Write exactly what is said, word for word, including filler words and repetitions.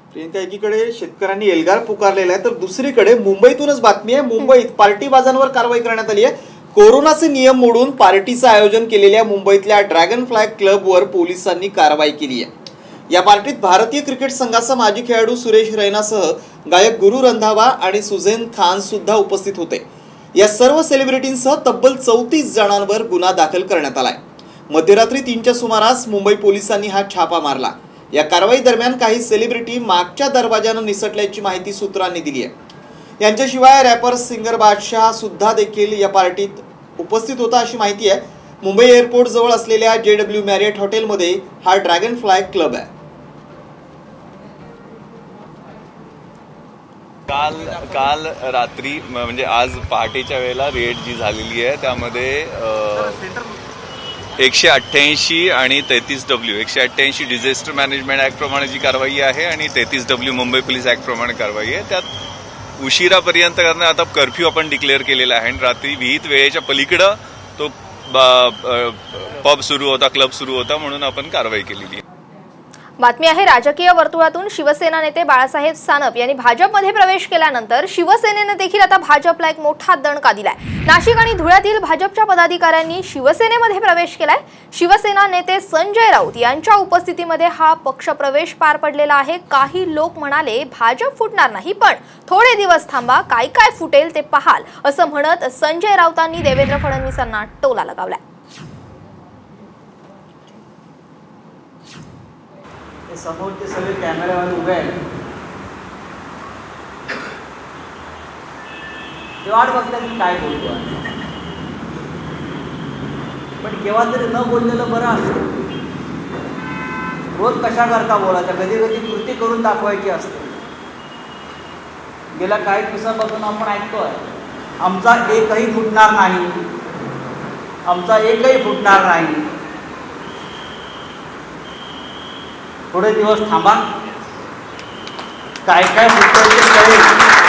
प्रियंका, एकीकडे शेतकऱ्यांनी एल्गार पुकारलेला आहे तर दुसरीकडे मुंबईतूनच बातमी आहे. मुंबईत पार्टीबाजांवर कारवाई करण्यात आली आहे. कोरोनाचे नियम मोडून पार्टीचं आयोजन केलेल्या मुंबईतल्या ड्रॅगन फ्लाय क्लबवर पोलिसांनी कारवाई केली आहे. या पार्टीत भारतीय क्रिकेट संघाचा माजी खेळाडू सुरेश रैनासह गायक गुरु रंधावा आणि सुझेन खान सुद्धा उपस्थित होते. या सर्व सेलिब्रिटींसह तब्बल चौतीस जणांवर गुन्हा दाखल करण्यात आलाय. मध्यरात्री तीनच्या सुमारास मुंबई पोलिसांनी हा छापा मारला. या कारवाई दरम्यान काही सेलिब्रिटी मागच्या दरवाजानं निसटल्याची माहिती सूत्रांनी दिली आहे. यांच्याशिवाय रॅपर सिंगर बादशाह सुद्धा देखील या पार्टीत उपस्थित होता अशी माहिती आहे. मुंबई एअरपोर्ट जवळ असलेल्या जे डब्ल्यू मॅरियट हॉटेलमध्ये हा ड्रॅगन फ्लाय क्लब आहे. काल काल रात्री म्हणजे आज पहाटेच्या वेळेला रेड जी झालेली आहे त्यामध्ये एकशे अठ्ठ्याऐंशी आणि तेहतीस डब्ल्यू एकशे अठ्ठ्याऐंशी डिझास्टर मॅनेजमेंट ऍक्ट प्रमाणे जी कारवाई आहे आणि तेहतीस डब्ल्यू मुंबई पोलीस ऍक्ट प्रमाणे कारवाई आहे. त्यात उशिरापर्यंत करणं आता कर्फ्यू आपण डिक्लेअर केलेला आहे आणि रात्री विहित वेळेच्या पलीकडं तो पब सुरू होता, क्लब सुरू होता, म्हणून आपण कारवाई केलेली आहे. बातमी आहे राजकीय वर्तुळातून शिवसेना नेते बाळासाहेब सानप यांनी भाजपमध्ये प्रवेश केल्यानंतर शिवसेनेने देखील आता भाजपला एक मोठा दणका दिलाय. नाशिक आणि धुळ्यातील भाजपच्या पदाधिकाऱ्यांनी शिवसेनेमध्ये प्रवेश केलाय. शिवसेना नेते संजय राऊत यांच्या उपस्थितीमध्ये हा पक्षप्रवेश पार पडलेला आहे. काही लोक म्हणाले भाजप फुटणार नाही, पण थोडे दिवस थांबा, काय काय फुटेल ते पाहाल असं म्हणत संजय राऊतांनी देवेंद्र फडणवीसांना टोला लगावलाय. समोरचे सगळे कॅमेऱ्यावर उभे आहेत ते वाट बघतात मी काय बोलतो, पण केव्हा तरी न बोललेलं बरं असतं. रोज कशा करता बोलायचं, कधी कधी कृती करून दाखवायची असते. गेल्या काही दिवसापासून आपण ऐकतोय आमचा एकही फुटणार नाही, आमचा एकही फुटणार नाही. थोडे दिवस थांबा, काय काय फुटतं ते कळेल.